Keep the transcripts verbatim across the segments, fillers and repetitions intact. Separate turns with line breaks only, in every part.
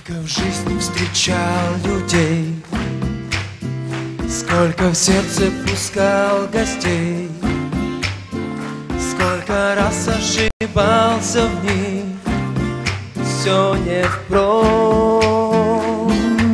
Сколько в жизни встречал людей, сколько в сердце пускал гостей, сколько раз ошибался в них, все не впрок.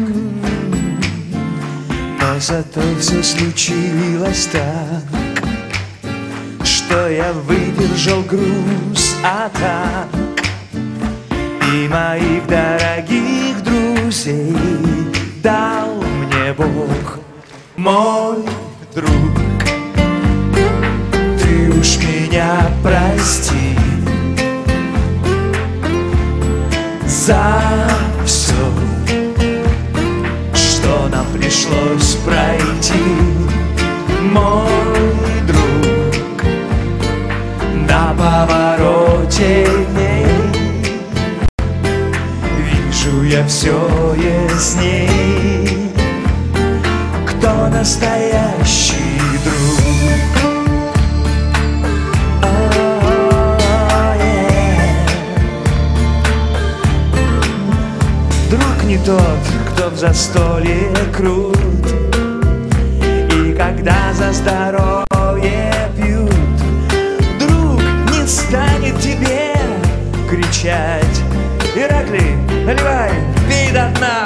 Но зато все случилось так, что я выдержал груз атак и моих дорогих друзей дал мне Бог, мой друг. Ты уж меня прости за все, что нам пришлось пройти, мой друг. На повороте дней вижу я все ясней, кто настоящий друг. Oh, yeah. Друг не тот, кто в застолье крут, и когда за здоровье пьют, друг не станет тебе кричать: Ираклий, наливай, пей до дна.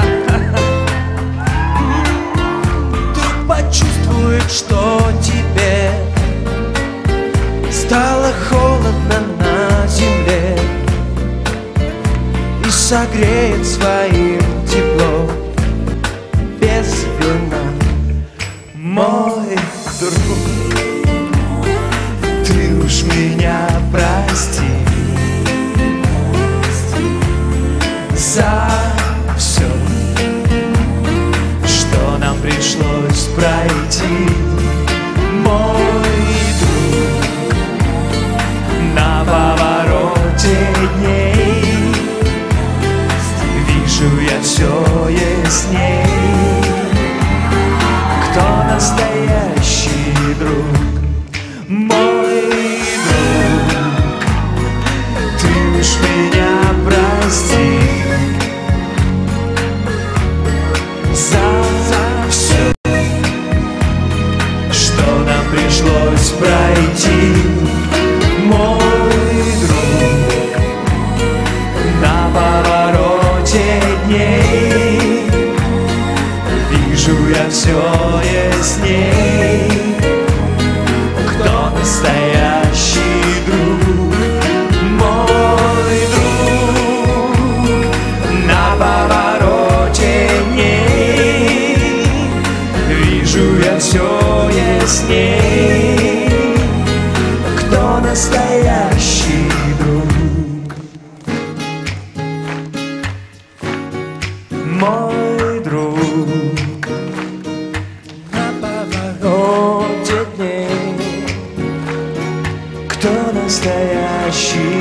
Друг почувствует, что тебе стало холодно на земле, и согреет своим теплом без вина, мой друг. Ты уж меня прости за все, что нам пришлось пройти, мой друг. На повороте дней вижу я все ясней, кто настоящий друг, мой друг. Ты уж меня прости за все, что нам пришлось пройти, мой друг. На повороте дней вижу я все ясней, кто настоящий друг, мой друг. На повороте дней вижу я все ясней, кто настоящий друг, мой друг. На повороте дней, кто настоящий